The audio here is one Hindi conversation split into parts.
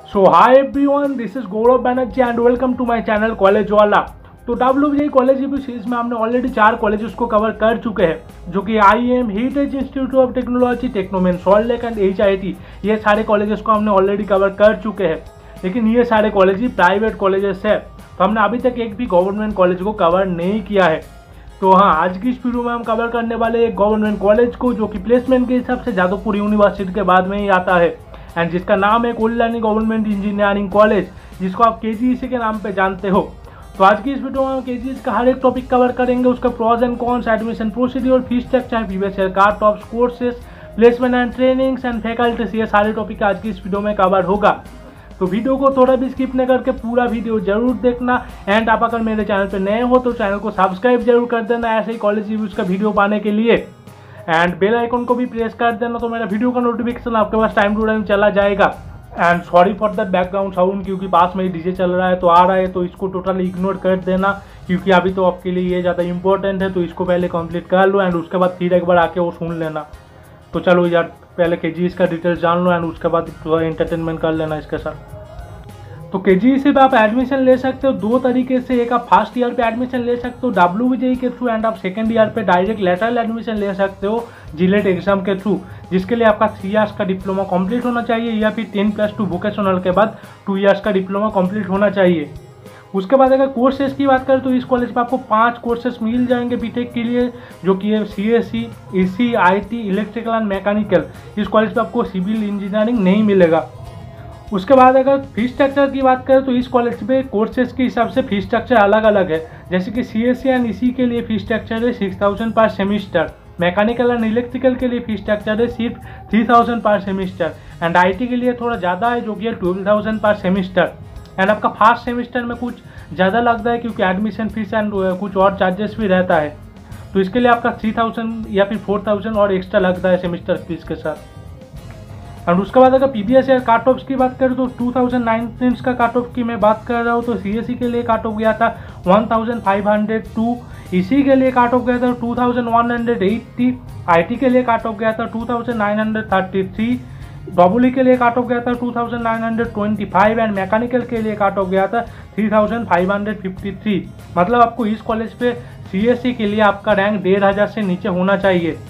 So hi everyone, this is Gaurav Banerjee and welcome to my channel college वाला। तो WVJ कॉलेज रिव्यू सीरीज में हमने ऑलरेडी 4 कॉलेजेस को कवर कर चुके हैं, जो कि IIM, Heritage Institute of Technology, Techno Main, Salt Lake and HIT। ये सारे कॉलेजेस को हमने ऑलरेडी कवर कर चुके हैं, लेकिन ये सारे कॉलेज ही प्राइवेट कॉलेजेस है, तो हमने अभी तक एक भी गवर्नमेंट कॉलेज को कवर नहीं किया है। तो हाँ, आज की इस वीडियो में हम कवर करने वाले एक गवर्नमेंट कॉलेज को, जो कि प्लेसमेंट के हिसाब से जादवपुर यूनिवर्सिटी के बाद में ही आता है, एंड जिसका नाम है कल्याणी गवर्नमेंट इंजीनियरिंग कॉलेज, जिसको आप KGEC के नाम पे जानते हो। तो आज की इस वीडियो में हम KGEC का हर एक टॉपिक कवर करेंगे, उसका pros and cons, admission procedure, fees structure, previous year cut off, courses, placement and trainings and faculties. ये सारे टॉपिक आज की इस वीडियो में कवर होगा, तो वीडियो को थोड़ा भी स्किप न करके पूरा वीडियो जरूर देखना। एंड आप अगर मेरे चैनल पे नए हो तो चैनल को सब्सक्राइब जरूर कर देना, ऐसे ही कॉलेज रिव्यूज का वीडियो पाने के लिए। एंड बेल आइकन को भी प्रेस कर देना, तो मेरा वीडियो का नोटिफिकेशन आपके पास टाइम टू टाइम चला जाएगा। And sorry for the background sound, क्योंकि पास में डीजे चल रहा है तो आ रहा है, तो इसको टोटली इग्नोर कर देना, क्योंकि अभी तो आपके लिए ये ज़्यादा इंपॉर्टेंट है। तो इसको पहले कंप्लीट कर लो एंड उसके बाद फिर एक बार आके वो सुन लेना। तो चलो यार, पहले KGEC का डिटेल्स जान लो एंड उसके बाद थोड़ा एंटरटेनमेंट कर लेना इसके साथ। तो KGEC पे आप एडमिशन ले सकते हो दो तरीके से। एक, आप फर्स्ट ईयर पे एडमिशन ले सकते हो WVJ के थ्रू, एंड आप सेकंड ईयर पे डायरेक्ट लेटरल एडमिशन ले सकते हो जिलेट एग्जाम के थ्रू, जिसके लिए आपका 3 इयर्स का डिप्लोमा कंप्लीट होना चाहिए, या फिर 10+2 वोकेशनल के बाद 2 इयर्स का डिप्लोमा कंप्लीट होना चाहिए। उसके बाद अगर कोर्सेज की बात करें तो इस कॉलेज में आपको 5 कोर्सेज मिल जाएंगे बीटेक के लिए, जो कि है CSE, EC, IT, electrical and mechanical. इस कॉलेज में आपको सिविल इंजीनियरिंग नहीं मिलेगा। उसके बाद अगर फीस स्ट्रक्चर की बात करें तो इस कॉलेज में कोर्सेज के हिसाब से फीस स्ट्रक्चर अलग अलग है। जैसे कि CSE एंड EC के लिए फीस स्ट्रक्चर है 6000 पर सेमिस्टर, मैकेनिकल एंड इलेक्ट्रिकल के लिए फीस स्ट्रक्चर है सिर्फ 3000 पर सेमिस्टर, एंड IT के लिए थोड़ा ज़्यादा है, जो कि है 12000 पर सेमिस्टर। एंड आपका फर्स्ट सेमिस्टर में कुछ ज़्यादा लगता है, क्योंकि एडमिशन फीस एंड कुछ और चार्जेस भी रहता है, तो इसके लिए आपका 3000 या फिर 4000 और एक्स्ट्रा लगता है सेमिस्टर फीस के साथ। और उसके बाद अगर प्रीवियस ईयर कट ऑफ्स की बात करें तो 2019 का कट ऑफ की मैं बात कर रहा हूँ, तो CSE के लिए कट ऑफ गया था 1502, EC के लिए कट ऑफ गया था 2180, IT के लिए कट ऑफ गया था 2933, WE के लिए कट ऑफ गया था 2925, एंड मैकेनिकल के लिए कट ऑफ गया था 3553। मतलब आपको इस कॉलेज पे CSE के लिए आपका रैंक 1500 से नीचे होना चाहिए।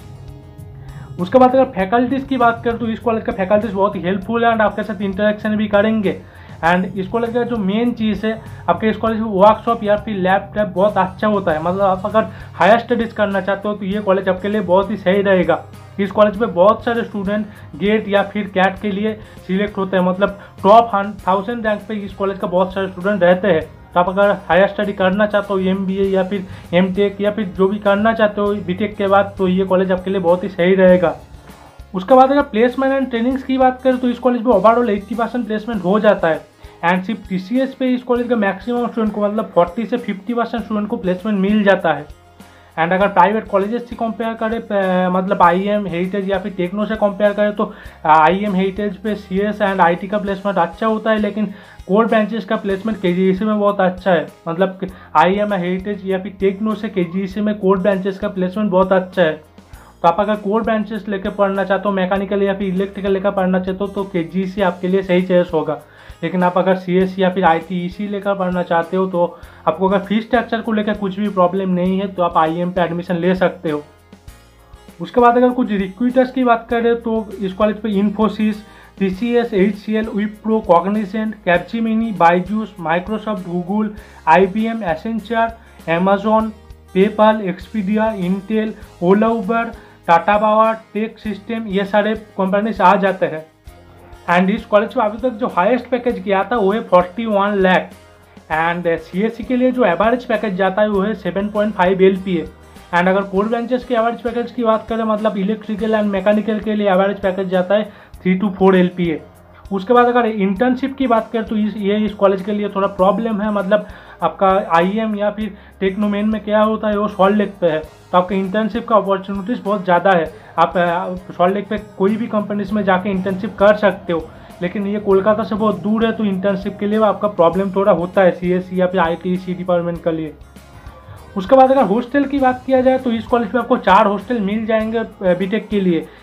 उसके बाद अगर फैकल्टीज़ की बात करें तो इस कॉलेज का फैकल्टीज बहुत ही हेल्पफुल है एंड आपके साथ इंटरेक्शन भी करेंगे। एंड इस कॉलेज का जो मेन चीज़ है, आपके इस कॉलेज में वर्कशॉप या फिर लैब टैब बहुत अच्छा होता है। मतलब आप अगर हायर स्टडीज़ करना चाहते हो तो ये कॉलेज आपके लिए बहुत ही सही रहेगा। इस कॉलेज में बहुत सारे स्टूडेंट गेट या फिर कैट के लिए सिलेक्ट होते हैं, मतलब टॉप 1000 रैंक पे इस कॉलेज का बहुत सारे स्टूडेंट रहते हैं। तो आप अगर हायर स्टडी करना चाहते हो, MBA या फिर MTech या फिर जो भी करना चाहते हो BTech के बाद, तो ये कॉलेज आपके लिए बहुत ही सही रहेगा। उसके बाद अगर प्लेसमेंट एंड ट्रेनिंग्स की बात करें तो इस कॉलेज में ओवरऑल 80% प्लेसमेंट हो जाता है, एंड सिर्फ TCS पे इस कॉलेज का मैक्सिमम स्टूडेंट को, मतलब 40 से 50% स्टूडेंट को प्लेसमेंट मिल जाता है। एंड अगर प्राइवेट कॉलेजेस से कंपेयर करें, मतलब IIM, हेरिटेज या फिर टेक्नो से कंपेयर करें तो IIM, हेरिटेज पे CS एंड IT का प्लेसमेंट अच्छा होता है, लेकिन कोर ब्रांचेस का प्लेसमेंट KGEC में बहुत अच्छा है। मतलब IIM, हेरिटेज या फिर टेक्नो से KGEC में कोर ब्रांचेस का प्लेसमेंट बहुत अच्छा है। तो आप अगर कोर ब्रांचेस लेकर पढ़ना चाहते हो, मैकेनिकल या फिर इलेक्ट्रिकल लेकर पढ़ना चाहते हो, तो KGEC आपके लिए सही चॉइस होगा। लेकिन आप अगर CS या फिर IT, EC लेकर पढ़ना चाहते हो, तो आपको अगर फीस स्ट्रक्चर को लेकर कुछ भी प्रॉब्लम नहीं है तो आप IIM पे एडमिशन ले सकते हो। उसके बाद अगर कुछ रिक्रूटर्स की बात करें तो इस कॉलेज पे Infosys, TCS, HCL, Wipro, Cognizant, Capgemini, Byju's, Microsoft, Google, IBM, Accenture, Amazon, PayPal, Expedia, Intel, Ola, Uber, Tata Power, tech system, ये सारे कंपनीज आ जाते हैं। एंड इस कॉलेज में अभी तक जो हाईएस्ट पैकेज किया था वो है 41 लाख, एंड CSE के लिए जो एवरेज पैकेज जाता है वो है 7.5 LPA। एंड अगर कोर ब्रांचेस के एवरेज पैकेज की बात करें, मतलब इलेक्ट्रिकल एंड मैकेनिकल के लिए एवरेज पैकेज जाता है 3 to 4 LPA। उसके बाद अगर इंटर्नशिप की बात करें तो इस कॉलेज के लिए थोड़ा प्रॉब्लम है। मतलब आपका IIM या फिर टेक्नोमेन में क्या होता है, वो सॉल्ट लेक पे है, तो आपका इंटर्नशिप का अपॉर्चुनिटीज़ बहुत ज़्यादा है। आप सॉल्ट लेक पे कोई भी कंपनीज में जाके इंटर्नशिप कर सकते हो, लेकिन ये कोलकाता से बहुत दूर है, तो इंटर्नशिप के लिए आपका प्रॉब्लम थोड़ा होता है CSE या फिर IT, EC डिपार्टमेंट के लिए। उसके बाद अगर हॉस्टल की बात किया जाए तो इस कॉलेज में आपको 4 हॉस्टल मिल जाएंगे बीटेक के लिए।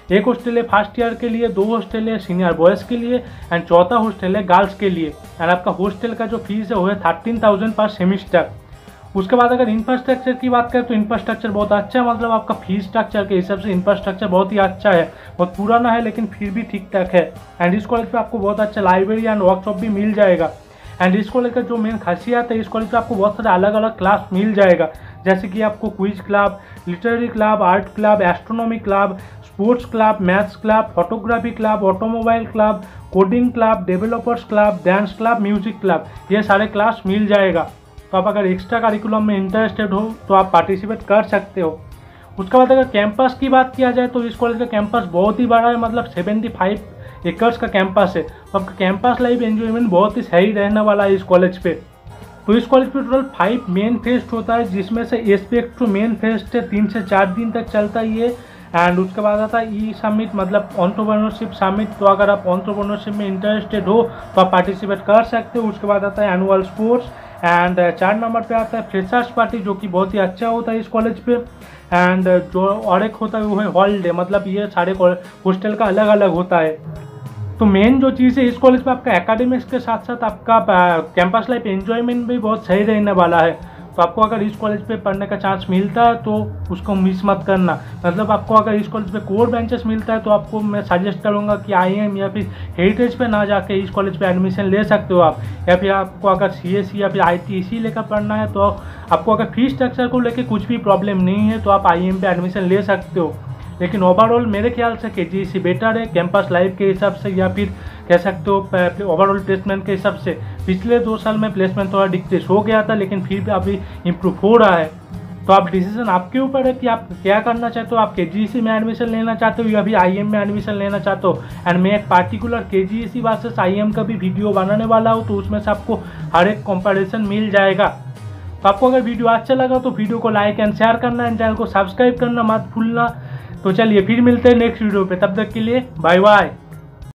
एक हॉस्टल है फर्स्ट ईयर के लिए, 2 हॉस्टल है सीनियर बॉयज़ के लिए एंड चौथा हॉस्टल है गर्ल्स के लिए। एंड आपका हॉस्टल का जो फीस है वो है 13,000 पर सेमिस्टर। उसके बाद अगर इंफ्रास्ट्रक्चर की बात करें तो इंफ्रास्ट्रक्चर बहुत अच्छा है, मतलब आपका फीस स्ट्रक्चर के हिसाब से इंफ्रास्ट्रक्चर बहुत ही अच्छा है। बहुत पुराना है लेकिन फिर भी ठीक ठाक है। एंड इस कॉलेज पे आपको बहुत अच्छा लाइब्रेरी एंड वर्कशॉप भी मिल जाएगा। एंड इस कॉलेज का जो मेन खासियत है, इस कॉलेज पे आपको बहुत सारे अलग अलग क्लास मिल जाएगा, जैसे कि आपको quiz club, literary club, art club, astronomy club, sports club, maths club, photography club, automobile club, coding club, developers club, dance club, music club, ये सारे क्लास मिल जाएगा। तो आप अगर एक्स्ट्रा करिकुलम में इंटरेस्टेड हो तो आप पार्टिसिपेट कर सकते हो। उसके बाद अगर कैंपस की बात किया जाए तो इस कॉलेज का कैंपस बहुत ही बड़ा है, मतलब 75 एकर्स का कैंपस है। तो आपका कैंपस लाइफ एंजॉयमेंट बहुत ही सही रहने वाला है इस कॉलेज पे। तो इस कॉलेज पे टोटल 5 मेन फेस्ट होता है, जिसमें से एस्पेक्ट टू मेन फेस्ट है 3 से 4 दिन तक चलता है ये। एंड उसके बाद आता है ई समिट, मतलब एंटरप्रेन्योरशिप समिट। तो अगर आप एंटरप्रेन्योरशिप में इंटरेस्टेड हो तो आप पार्टिसिपेट कर सकते हो। उसके बाद आता है एनुअल स्पोर्ट्स एंड 4 नंबर पे आता है फ्रेशर्स पार्टी, जो कि बहुत ही अच्छा होता है इस कॉलेज पे। एंड जो और एक होता है वो है हॉलीडे, मतलब ये सारे हॉस्टल का अलग अलग होता है। तो मेन जो चीज़ है इस कॉलेज पे आपका एकेडमिक्स के साथ साथ आपका कैंपस लाइफ एंजॉयमेंट भी बहुत सही रहने वाला है। तो आपको अगर इस कॉलेज पे पढ़ने का चांस मिलता है तो उसको मिस मत करना। मतलब आपको अगर इस कॉलेज पे कोर बेंचेस मिलता है तो आपको मैं सजेस्ट करूँगा कि IIM या फिर हेरिटेज पे ना जाके इस कॉलेज पे एडमिशन ले सकते हो आप। या फिर आपको अगर CSE या फिर ITC लेकर पढ़ना है तो आपको अगर फीस स्ट्रक्चर को लेकर कुछ भी प्रॉब्लम नहीं है तो आप IIM पे एडमिशन ले सकते हो। लेकिन ओवरऑल मेरे ख्याल से KGC बेटर है कैंपस लाइफ के हिसाब से, या फिर कह सकते हो ओवरऑल प्लेसमेंट के हिसाब से। पिछले 2 साल में प्लेसमेंट थोड़ा डिक्रीज हो गया था लेकिन फिर भी अभी इम्प्रूव हो रहा है। तो आप डिसीजन आपके ऊपर है कि आप क्या करना चाहते हो। आप KGC में एडमिशन लेना चाहते हो या फिर IIM में एडमिशन लेना चाहते हो। एंड मैं एक पार्टिकुलर KGC वर्सेस IIM का भी वीडियो बनाने वाला हूँ, तो उसमें से आपको हर एक कंपैरिजन मिल जाएगा। तो आपको अगर वीडियो अच्छा लगा तो वीडियो को लाइक एंड शेयर करना एंड चैनल को सब्सक्राइब करना मत भूलना। तो चलिए फिर मिलते हैं नेक्स्ट वीडियो पे, तब तक के लिए बाय बाय।